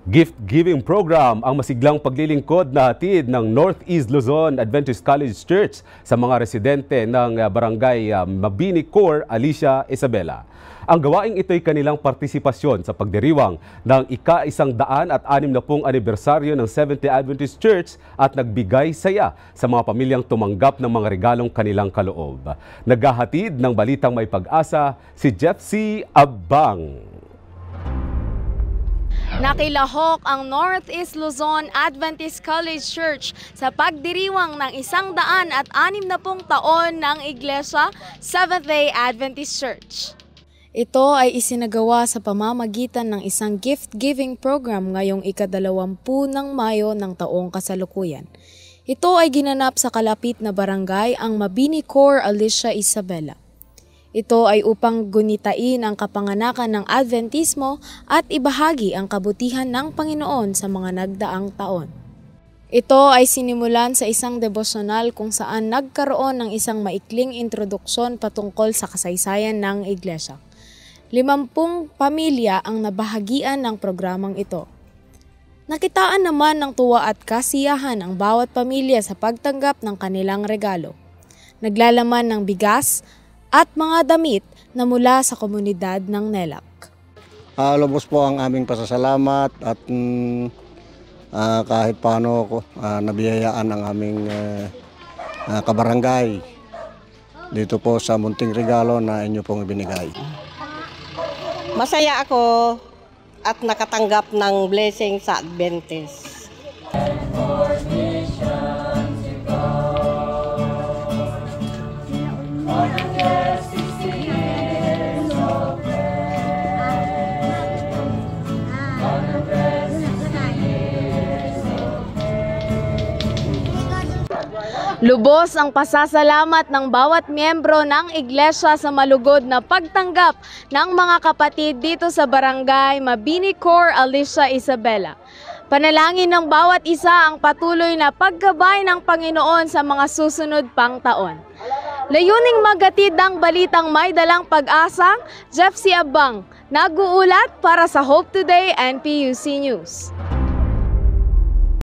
Gift-giving program ang masiglang paglilingkod na hatid ng Northeast Luzon Adventist College Church sa mga residente ng barangay Mabini Core, Alicia, Isabela. Ang gawaing ito'y kanilang partisipasyon sa pagdiriwang ng ika-160 anibersaryo ng Seventh-day Adventist Church at nagbigay saya sa mga pamilyang tumanggap ng mga regalong kanilang kaloob. Naghahatid ng balitang may pag-asa si Jeff C. Abang. Nakilahok ang Northeast Luzon Adventist College Church sa pagdiriwang ng 160 taon ng Iglesia Seventh-day Adventist Church. Ito ay isinagawa sa pamamagitan ng isang gift-giving program ngayong ika-20 ng Mayo ng taong kasalukuyan. Ito ay ginanap sa kalapit na barangay ang Mabini Core, Alicia, Isabela. Ito ay upang gunitain ang kapanganakan ng Adventismo at ibahagi ang kabutihan ng Panginoon sa mga nagdaang taon. Ito ay sinimulan sa isang devosyonal kung saan nagkaroon ng isang maikling introduksyon patungkol sa kasaysayan ng Iglesia. 50 pamilya ang nabahagian ng programang ito. Nakitaan naman ng tuwa at kasiyahan ang bawat pamilya sa pagtanggap ng kanilang regalo. Naglalaman ng bigas at mga damit na mula sa komunidad ng NELAC. Lubos po ang aming pasasalamat at kahit paano nabiyayaan ang aming kabarangay dito po sa munting regalo na inyo pong ibinigay. Masaya ako at nakatanggap ng blessing sa Adventist. Lubos ang pasasalamat ng bawat miyembro ng iglesia sa malugod na pagtanggap ng mga kapatid dito sa barangay Mabini Core, Alicia, Isabela. Panalangin ng bawat isa ang patuloy na paggabay ng Panginoon sa mga susunod pang taon. Layuning maghatid ng balitang may dalang pag-asa, Jeff C. Abang, nag-uulat para sa Hope Today and PUC News.